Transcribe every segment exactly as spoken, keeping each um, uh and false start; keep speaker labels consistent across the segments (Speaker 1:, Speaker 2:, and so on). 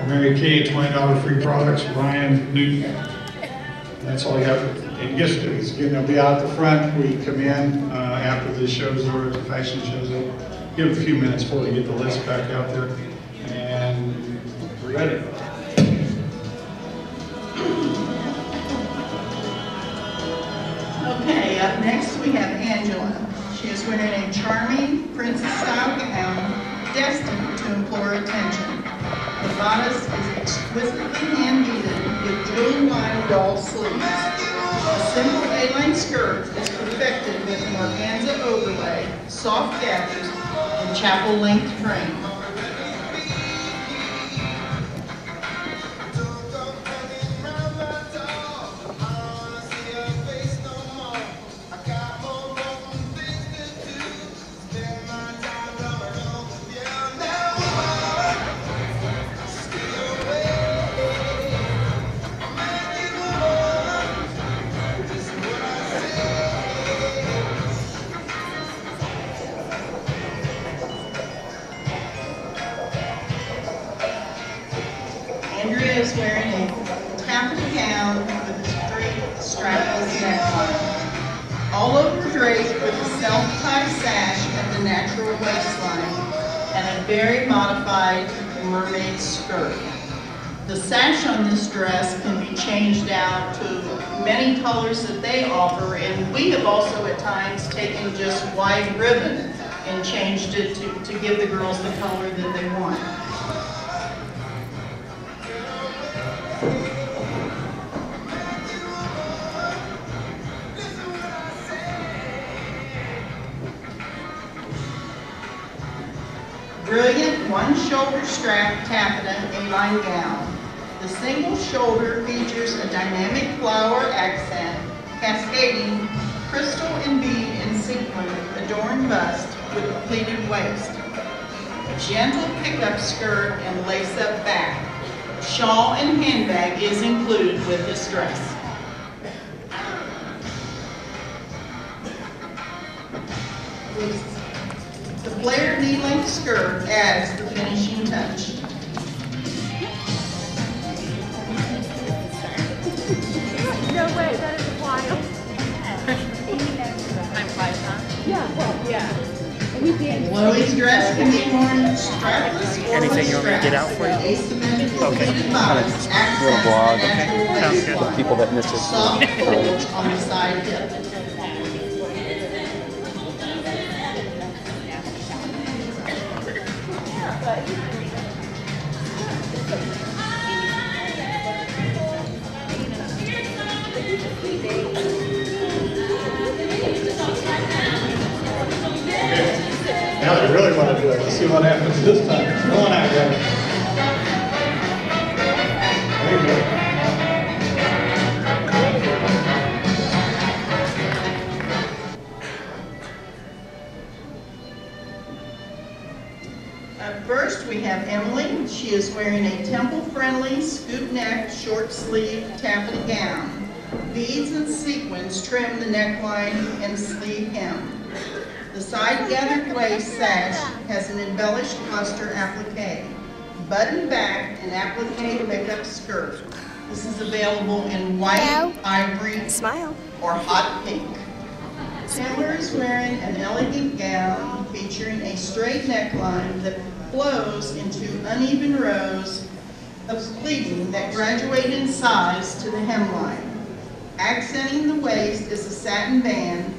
Speaker 1: Mary Kay, twenty dollars free products. Ryan Newton. That's all I got. And guess it's going to be out the front. We come in uh, after the show's over, the fashion show's over. Give it a few minutes before we get the list back out there. And we're ready.
Speaker 2: Okay, up next we have Angela. She is wearing a charming princess-style gown destined to implore attention. The bodice is exquisitely hand-beaded with jewel-lined doll sleeves. A simple A-line skirt is perfected with an organza overlay, soft gathers, and chapel-length train. Andrea is wearing a taffeta gown with a straight strapless neckline. All over draped with a self-tie sash at the natural waistline and a very modified mermaid skirt. The sash on this dress can be changed out to many colors that they offer, and we have also at times taken just white ribbon and changed it to, to give the girls the color that they want. Brilliant one-shoulder strap taffeta A-line gown. The single shoulder features a dynamic flower accent, cascading crystal and bead and sequin adorned bust with a pleated waist. Gentle pickup skirt and lace-up back. Shawl and handbag is included with this dress. The flared knee-length skirt adds the finishing touch.
Speaker 3: No way, that is wild. Time flies, huh? Yeah, well, yeah. We did.
Speaker 2: Chloe's dress can be worn strapless or
Speaker 4: Anything you want me to get out for you?
Speaker 2: Asymmetrical
Speaker 4: Okay.
Speaker 2: pleated bodice
Speaker 5: Little
Speaker 2: accents
Speaker 5: blog.
Speaker 2: the natural
Speaker 4: Sounds
Speaker 2: waist.
Speaker 4: good.
Speaker 5: For people that miss it.
Speaker 2: Soft folds on the side hip.
Speaker 1: Now they really want to do it. Let's see what happens this time. Come on out, guys. There you go.
Speaker 2: Up first, we have Emily. She is wearing a temple-friendly, scoop-neck, short-sleeve taffeta gown. Beads and sequins trim the neckline and sleeve hem. The side-gathered waist sash has an embellished cluster applique. Button back and applique pickup skirt. This is available in white,
Speaker 3: Hello.
Speaker 2: ivory,
Speaker 3: Smile.
Speaker 2: or hot pink. Taylor is wearing an elegant gown featuring a straight neckline that flows into uneven rows of pleating that graduate in size to the hemline. Accenting the waist is a satin band,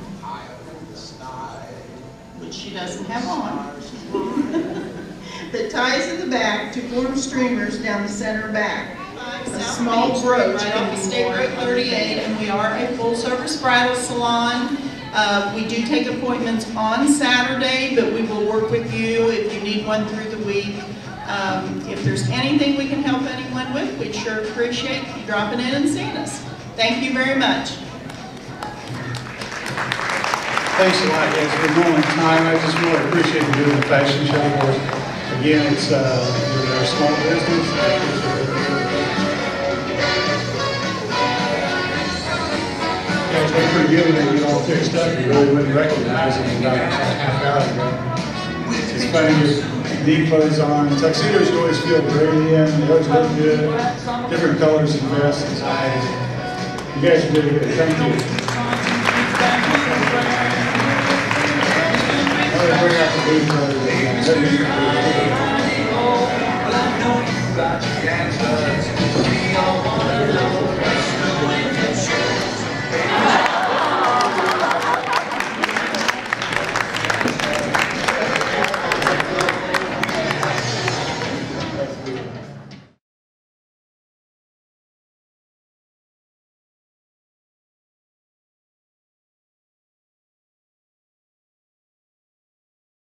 Speaker 2: which she doesn't have on, that ties in the back to form streamers down the center back. A small brooch
Speaker 6: right
Speaker 2: can
Speaker 6: off
Speaker 2: be
Speaker 6: State
Speaker 2: worn
Speaker 6: Road thirty-eight, and we are a full-service bridal salon. Uh, we do take appointments on Saturday, but we will work with you if you need one through the week. Um, if there's anything we can help anyone with, we'd sure appreciate you dropping in and seeing us. Thank you very much.
Speaker 1: Thanks a lot, guys, for going time. I just really appreciate you doing the fashion show for us. Again, it's uh, we're a small business. Guys, they're pretty good when they get all fixed up. You really wouldn't recognize them about a half hour ago. It's funny, just neat clothes on. Tuxedos you always feel great in. They always look good. Different colors and vests and ties. You guys are really good. Thank you. I'm going to bring out the Blues Brothers.